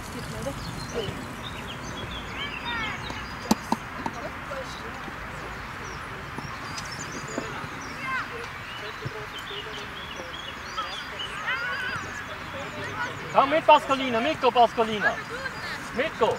Komm mit, Pascolina, mitgo, Pascolina. Mitgo.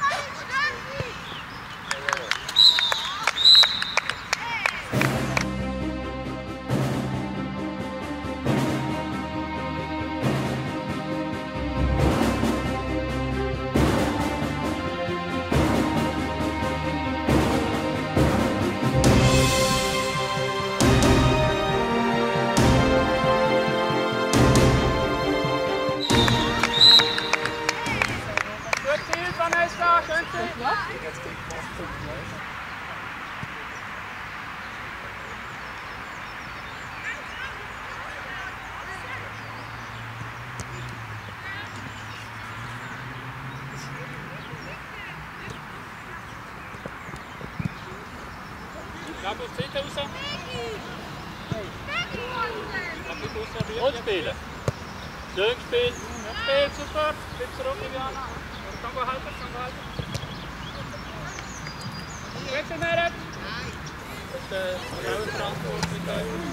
Lass uns die Seite raus. Und spielen. Schön gespielt. Gespielt, super. Bleib zurück, Viviana. Dann go halten, dann go halten. Wechsel mehr. Das ist die Frauenverantwortung.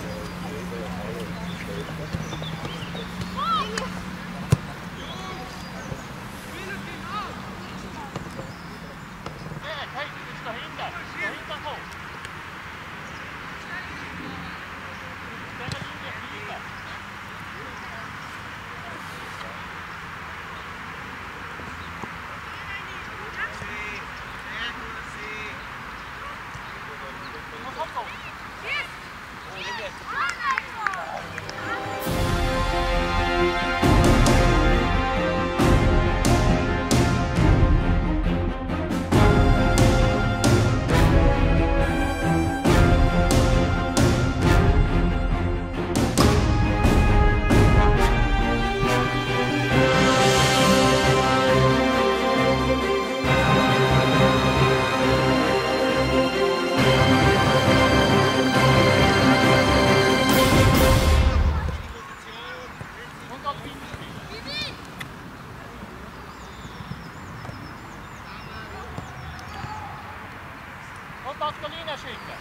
Und Pascolina schicken.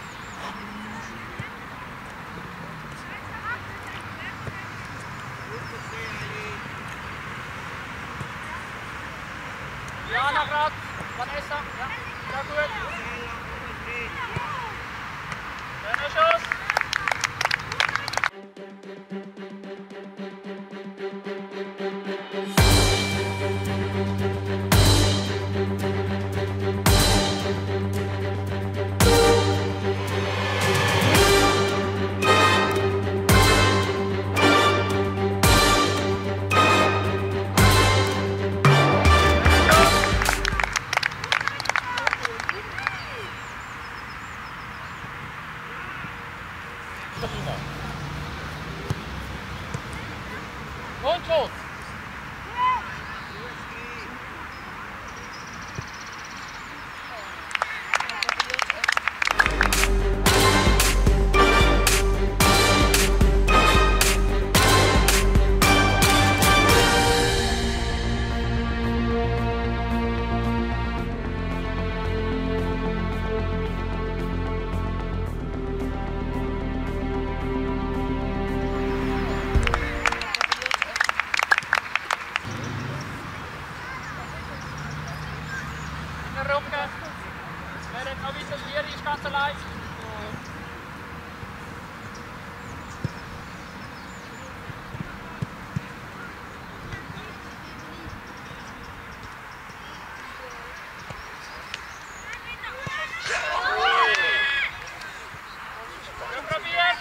Jana gerade, Vanessa, ja, sehr gut. Schöner Schuss. Und los! Rumgehen. Wer jetzt noch weiter hier ist, ganz allein. Probieren,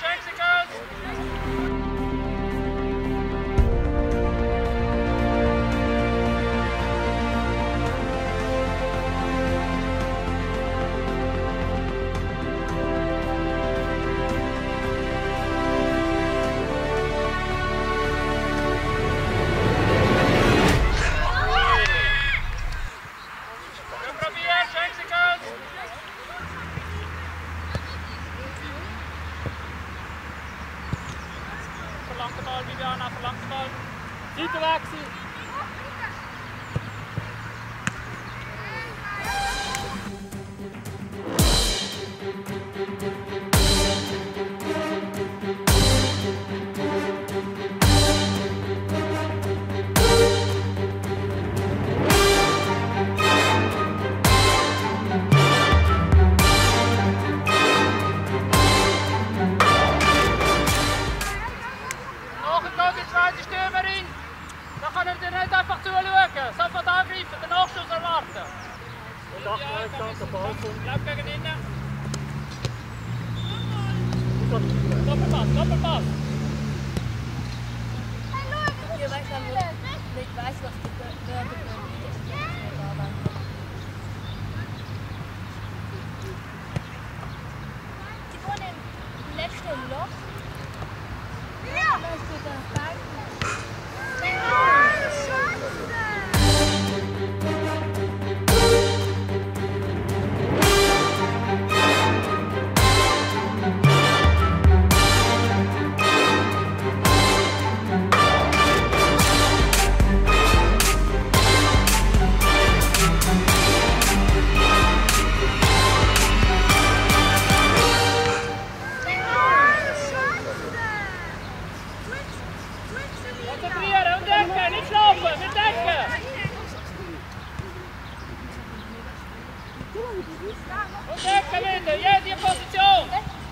verlangt den Ball, Viviana, verlangt den Ball. Seitenwechsel. Doppelpass, Doppelpass. Ich weiß aber nicht, was die Wörter die wohnen im letzten Loch. Ja! Da steht der Balken. Konzentrieren und decken, nicht schlafen, wir decken. Und decken wieder, jede Position.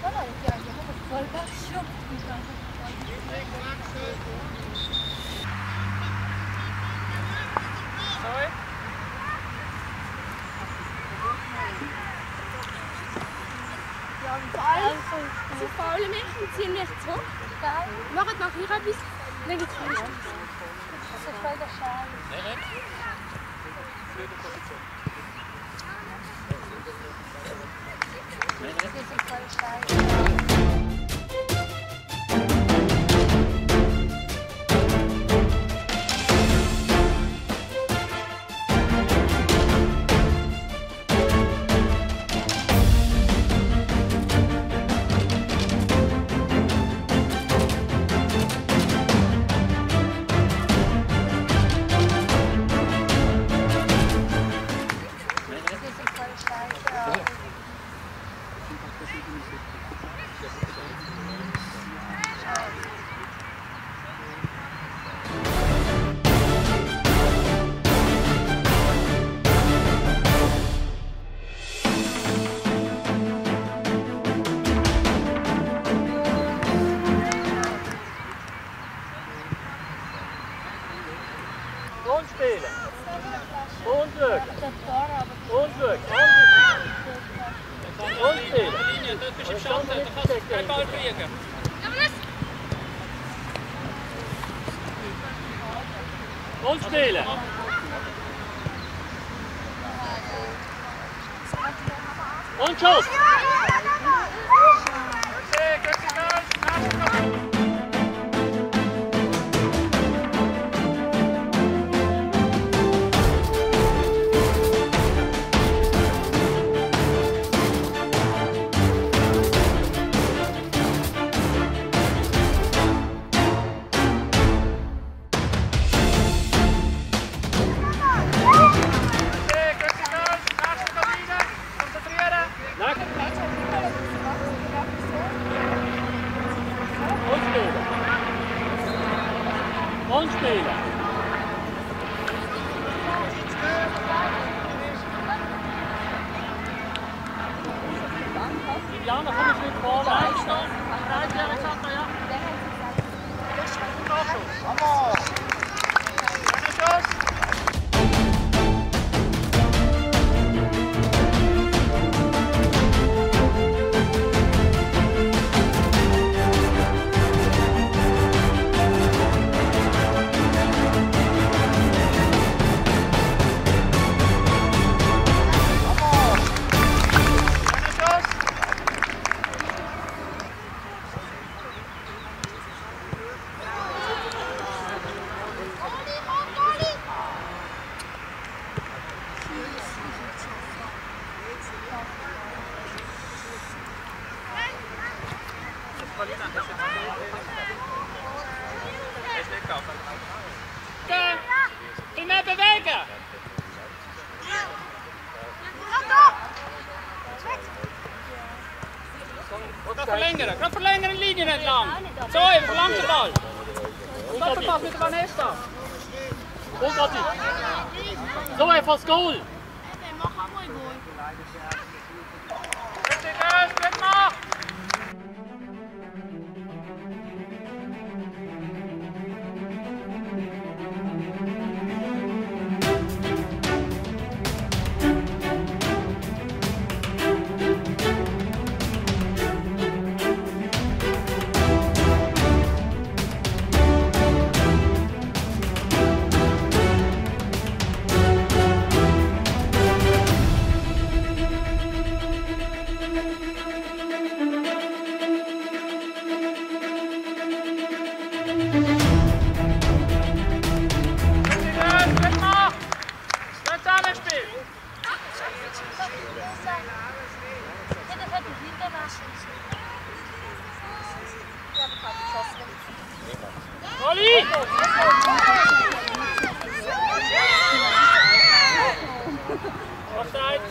Sorry. Sie faulen mich und ziehen mich zurück. Machen nach hier etwas. Dann gibt es viel Spaß. Das ist voll der Schal. Das ist voll Schal. Und spielen. Und schauen. Und schauen. Und spielen. Dort bist du im Schatten, da kannst du keinen Ball kriegen. Und spielen. Und Schuss. Und spielen. Diana, komm jetzt mit vorne. Rein, Alexander, ja. Vamos! Viel mehr bewegen! Gerade verlängern, Linien entlang. So, eben, verlangt den Ball. Doppelpass mit Vanessa. Und Gatti. So einfach das Goal. Gut gemacht! Colin! Offside!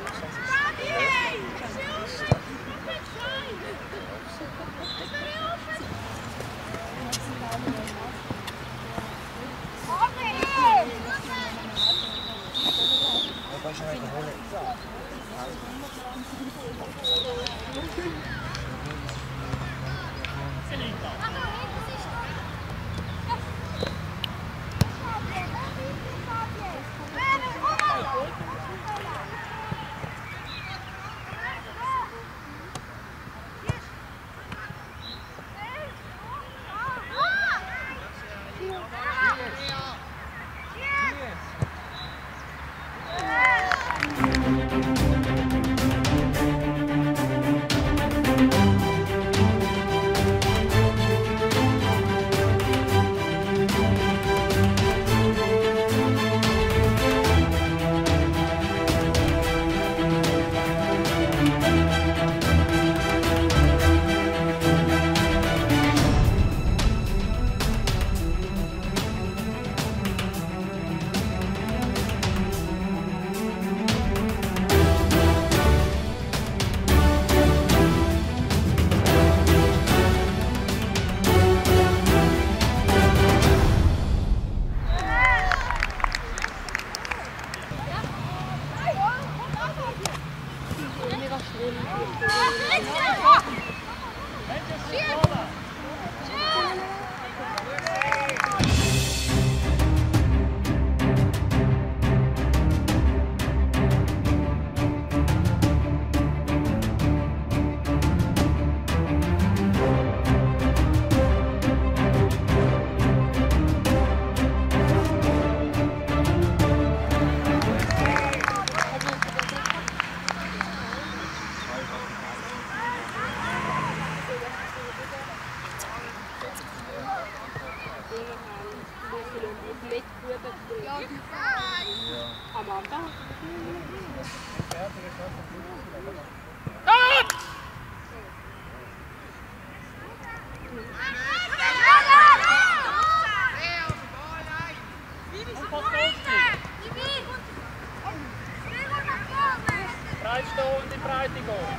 Breitstehen und in die Breite gehen.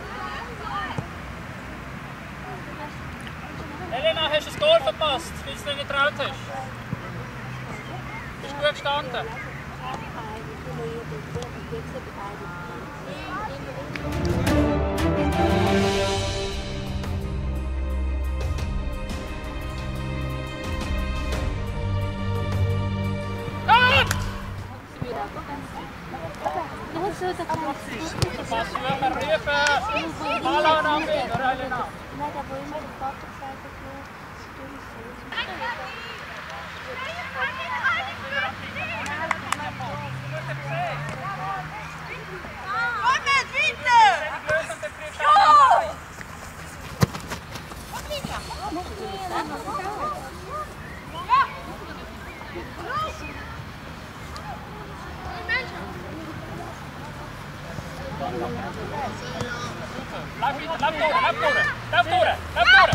Elena, hast du das Goal verpasst, weil du es nicht getraut hast? Bist du gut gestanden? Pass höher, rufen! Hallo, nach wieder, Elena! Nein, da wo immer der Vater gesagt hat, Lauf wieder, lauf durch, lauf durch, lauf durch, lauf durch!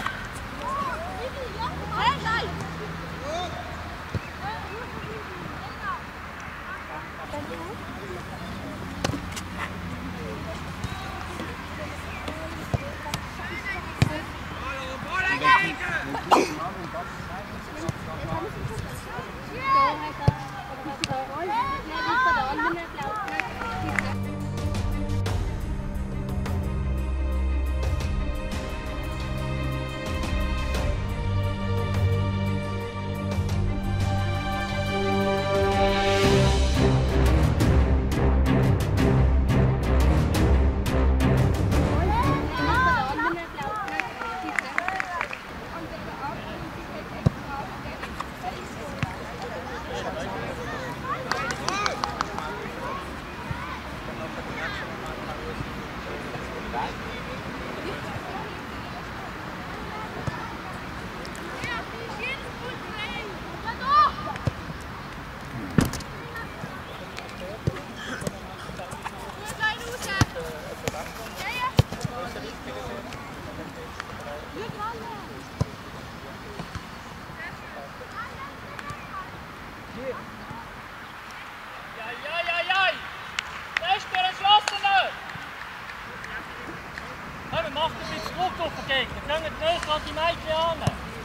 kann die Mädchen an.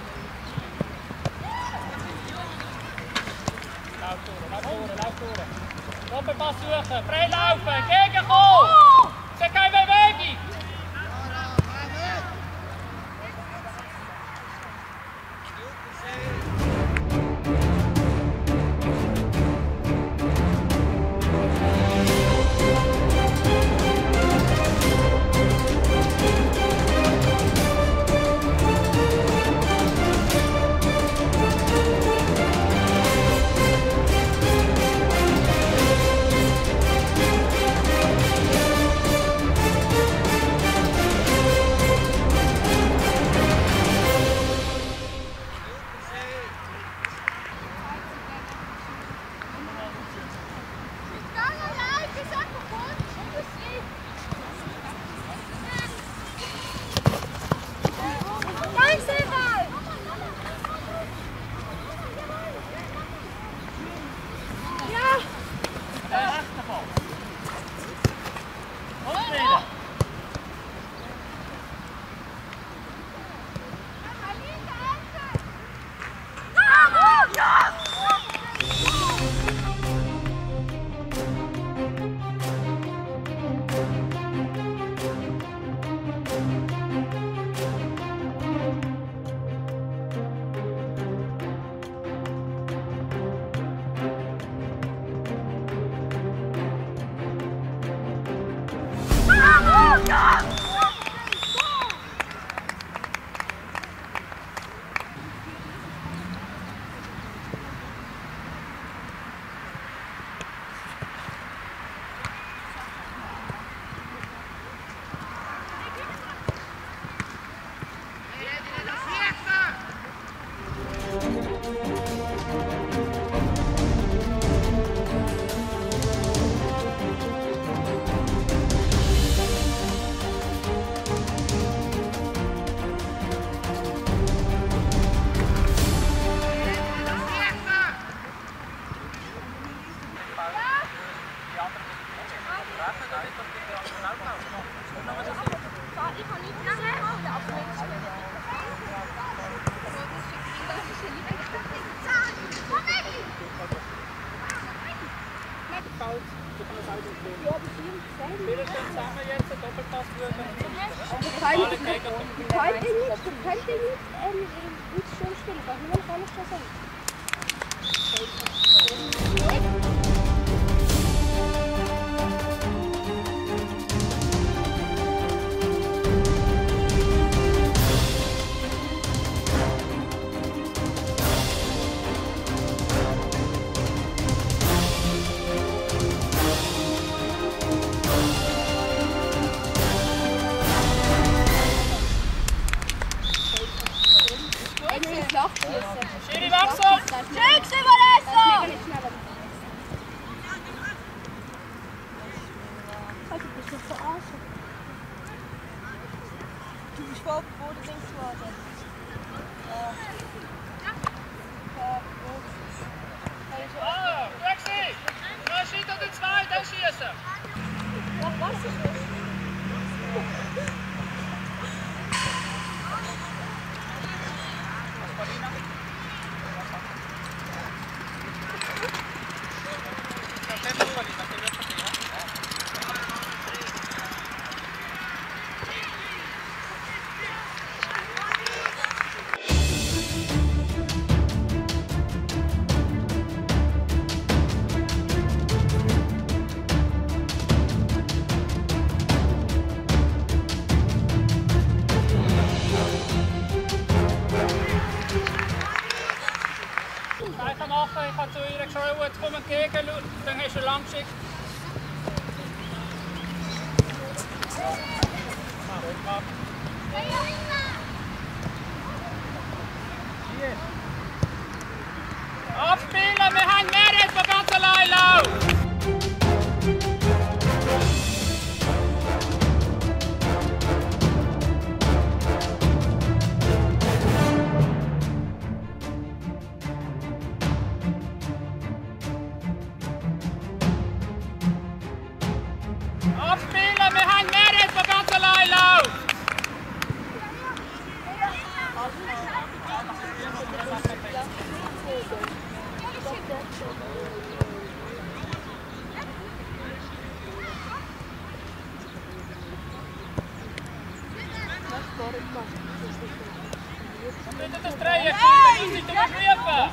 Lauf durch. Doppelpass suchen, frei laufen, entgegenkommen! Es ist keine Bewegung! Schiri, Wachsum! Schick's überlassen! Also, du bist doch verarschen. Du bist voll bodendings geworden. Ah, Rexy! Da steht da der 2, dann schießen! Ja, was ist das? Ich habe zu ihr geschaut, jetzt komm entgegen, dann hast du lang geschickt. Abspielen, wir haben Merit, der ganz allein läuft! Abspielen, wir haben Merit, der ganz allein läuft! Bitte das Dreieck, du musst nicht überprüfen!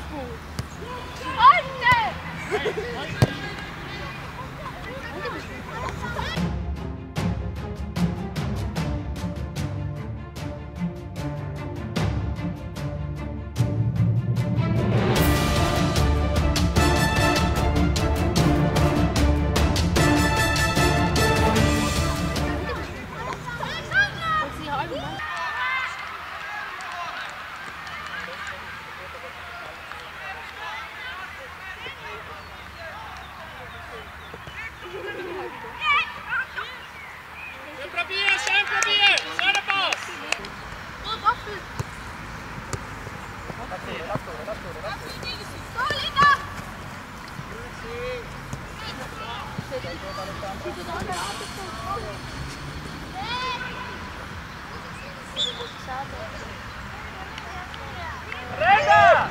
Schön probieren! Schöner Pass! Rega!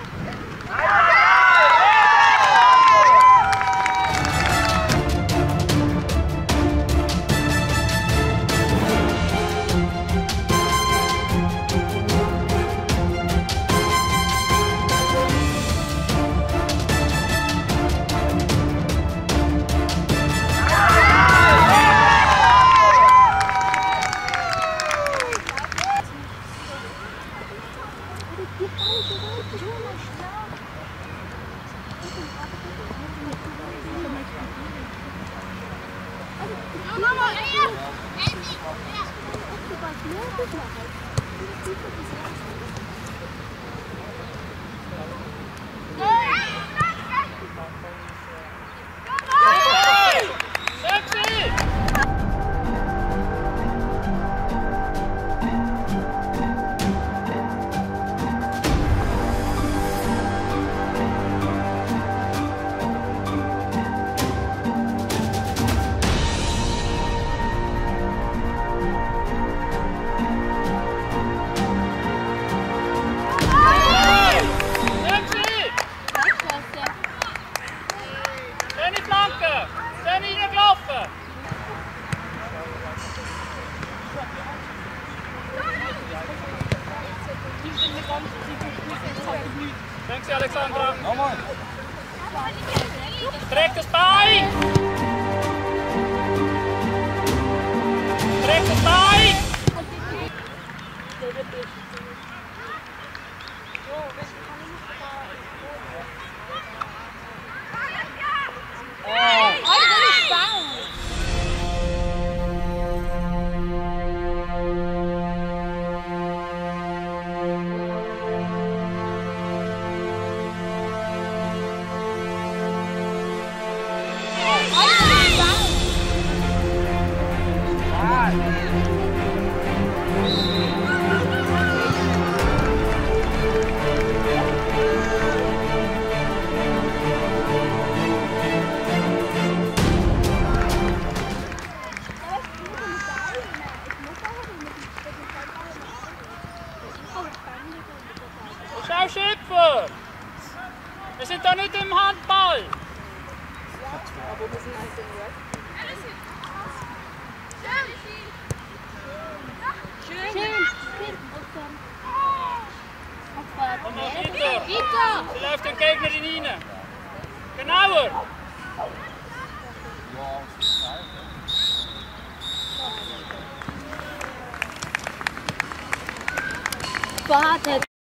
Danke, Alexandra. Nochmal. Trek das Bein! Trek das Bein! Schau Schöpfer! Wir sind da nicht im Handball! Aber wir sind halt im Web. Schön! Und noch weiter! Sie läuft den Gegnerin rein! Genauer! Warte!